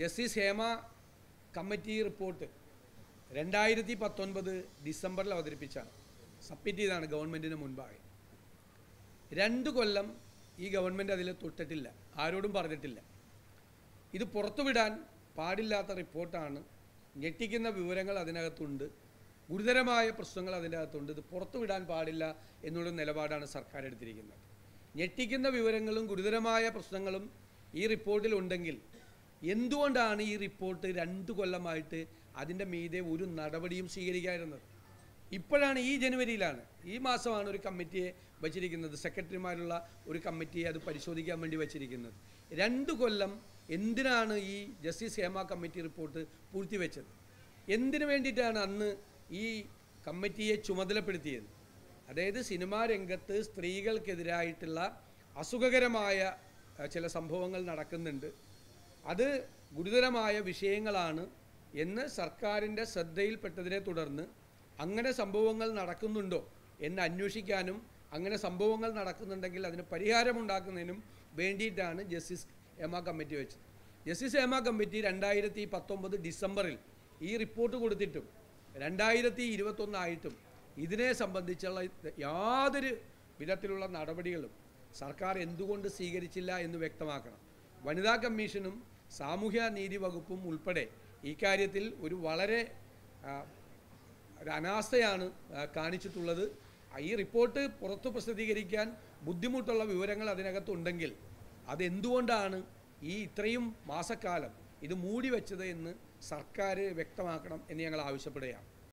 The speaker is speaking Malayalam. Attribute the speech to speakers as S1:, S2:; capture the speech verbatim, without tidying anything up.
S1: ജസ്റ്റിസ് ഹേമ കമ്മിറ്റി റിപ്പോർട്ട് രണ്ടായിരത്തി പത്തൊൻപത് ഡിസംബറിൽ അവതരിപ്പിച്ചാണ്, സബ്മിറ്റ് ചെയ്താണ് ഗവൺമെൻറ്റിന് മുൻപായി. രണ്ട് കൊല്ലം ഈ ഗവൺമെൻറ് അതിൽ തൊട്ടിട്ടില്ല, ആരോടും പറഞ്ഞിട്ടില്ല. ഇത് പുറത്തുവിടാൻ പാടില്ലാത്ത റിപ്പോർട്ടാണ്, ഞെട്ടിക്കുന്ന വിവരങ്ങൾ അതിനകത്തുണ്ട്, ഗുരുതരമായ പ്രശ്നങ്ങൾ അതിൻ്റെ അകത്തുണ്ട്, ഇത് പുറത്തുവിടാൻ പാടില്ല എന്നുള്ള നിലപാടാണ് സർക്കാർ എടുത്തിരിക്കുന്നത്. ഞെട്ടിക്കുന്ന വിവരങ്ങളും ഗുരുതരമായ പ്രശ്നങ്ങളും ഈ റിപ്പോർട്ടിലുണ്ടെങ്കിൽ എന്തുകൊണ്ടാണ് ഈ റിപ്പോർട്ട് രണ്ട് കൊല്ലമായിട്ട് അതിൻ്റെ മീതെ ഒരു നടപടിയും സ്വീകരിക്കാതിരുന്നത്? ഇപ്പോഴാണ്, ഈ ജനുവരിയിലാണ്, ഈ മാസമാണ് ഒരു കമ്മിറ്റിയെ വച്ചിരിക്കുന്നത്, സെക്രട്ടറിമാരുള്ള ഒരു കമ്മിറ്റിയെ അത് പരിശോധിക്കാൻ വേണ്ടി വച്ചിരിക്കുന്നത്. രണ്ട് കൊല്ലം എന്തിനാണ് ഈ ജസ്റ്റിസ് ഹേമ കമ്മിറ്റി റിപ്പോർട്ട് പൂഴ്ത്തിവെച്ചത്? എന്തിനു വേണ്ടിയിട്ടാണ് അന്ന് ഈ കമ്മിറ്റിയെ ചുമതലപ്പെടുത്തിയത്? അതായത് സിനിമാ രംഗത്ത് സ്ത്രീകൾക്കെതിരായിട്ടുള്ള അസുഖകരമായ ചില സംഭവങ്ങൾ നടക്കുന്നുണ്ട്, അത് ഗുരുതരമായ വിഷയങ്ങളാണ് എന്ന് സർക്കാരിൻ്റെ ശ്രദ്ധയിൽപ്പെട്ടതിനെ തുടർന്ന് അങ്ങനെ സംഭവങ്ങൾ നടക്കുന്നുണ്ടോ എന്ന് അന്വേഷിക്കാനും അങ്ങനെ സംഭവങ്ങൾ നടക്കുന്നുണ്ടെങ്കിൽ അതിന് പരിഹാരമുണ്ടാക്കുന്നതിനും വേണ്ടിയിട്ടാണ് ജസ്റ്റിസ് ഹേമ കമ്മിറ്റി വെച്ചത്. ജസ്റ്റിസ് ഹേമ കമ്മിറ്റി രണ്ടായിരത്തി പത്തൊമ്പത് ഡിസംബറിൽ ഈ റിപ്പോർട്ട് കൊടുത്തിട്ടും രണ്ടായിരത്തി ഇരുപത്തൊന്നായിട്ടും ഇതിനെ സംബന്ധിച്ചുള്ള യാതൊരു വിധത്തിലുള്ള നടപടികളും സർക്കാർ എന്തുകൊണ്ട് സ്വീകരിച്ചില്ല എന്ന് വ്യക്തമാക്കണം. വനിതാ കമ്മീഷനും സാമൂഹ്യ നീതി വകുപ്പും ഉൾപ്പെടെ ഈ കാര്യത്തിൽ ഒരു വളരെ ഒരു അനാസ്ഥയാണ് കാണിച്ചിട്ടുള്ളത്. ഈ റിപ്പോർട്ട് പുറത്തു പ്രസിദ്ധീകരിക്കാൻ ബുദ്ധിമുട്ടുള്ള വിവരങ്ങൾ അതിനകത്തുണ്ടെങ്കിൽ അതെന്തുകൊണ്ടാണ് ഈ ഇത്രയും മാസക്കാലം ഇത് മൂടി വെച്ചത് എന്ന് സർക്കാർ വ്യക്തമാക്കണം എന്ന് ഞങ്ങൾ ആവശ്യപ്പെടുകയാണ്.